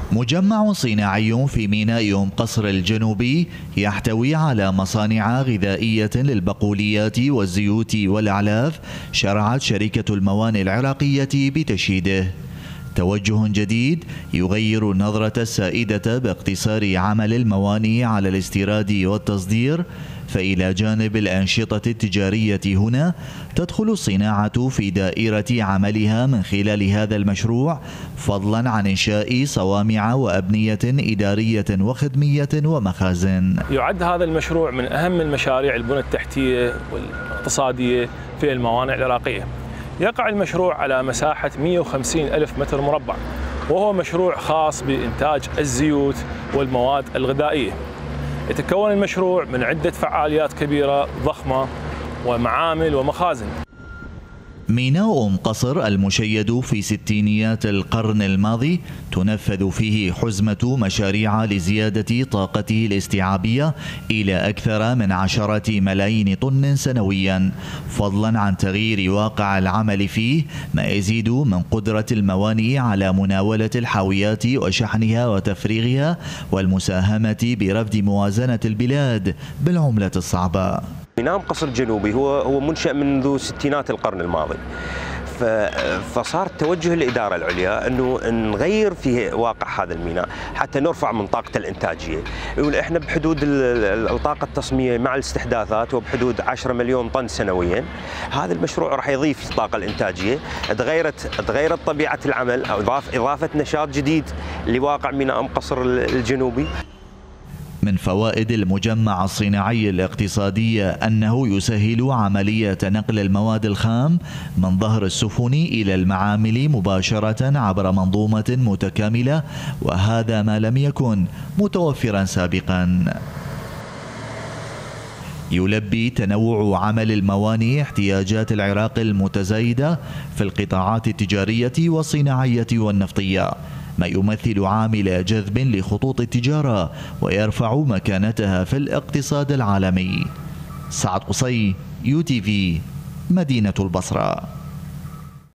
مجمع صناعي في ميناء أم قصر الجنوبي يحتوي على مصانع غذائية للبقوليات والزيوت والأعلاف شرعت شركة الموانئ العراقية بتشييده. توجه جديد يغير النظرة السائدة باقتصار عمل الموانئ على الاستيراد والتصدير، فإلى جانب الأنشطة التجارية هنا تدخل الصناعة في دائرة عملها من خلال هذا المشروع، فضلا عن إنشاء صوامع وأبنية إدارية وخدمية ومخازن. يعد هذا المشروع من أهم المشاريع البنى التحتية والاقتصادية في الموانئ العراقية. يقع المشروع على مساحة 150 ألف متر مربع، وهو مشروع خاص بإنتاج الزيوت والمواد الغذائية. يتكون المشروع من عدة فعاليات كبيرة ضخمة ومعامل ومخازن. ميناء أم قصر المشيد في ستينيات القرن الماضي تنفذ فيه حزمة مشاريع لزيادة طاقته الاستيعابية إلى أكثر من 10 ملايين طن سنويا، فضلا عن تغيير واقع العمل فيه ما يزيد من قدرة الموانئ على مناولة الحاويات وشحنها وتفريغها والمساهمة برفد موازنة البلاد بالعملة الصعبة. ميناء أم قصر الجنوبي هو منشأ منذ ستينات القرن الماضي، فصار توجه الإدارة العليا أنه نغير في واقع هذا الميناء حتى نرفع من طاقة الإنتاجية. يقول إحنا بحدود الطاقة التصميمية مع الاستحداثات وبحدود 10 مليون طن سنويا. هذا المشروع راح يضيف الطاقة الإنتاجية، تغيرت طبيعة العمل أو إضافة نشاط جديد لواقع ميناء أم قصر الجنوبي. من فوائد المجمع الصناعي الاقتصادي أنه يسهل عملية نقل المواد الخام من ظهر السفن إلى المعامل مباشرة عبر منظومة متكاملة، وهذا ما لم يكن متوفرا سابقا. يلبي تنوع عمل الموانئ احتياجات العراق المتزايدة في القطاعات التجارية والصناعية والنفطية، ما يمثل عامل جذب لخطوط التجارة ويرفع مكانتها في الاقتصاد العالمي. سعد قصي، UTV، مدينة البصرة.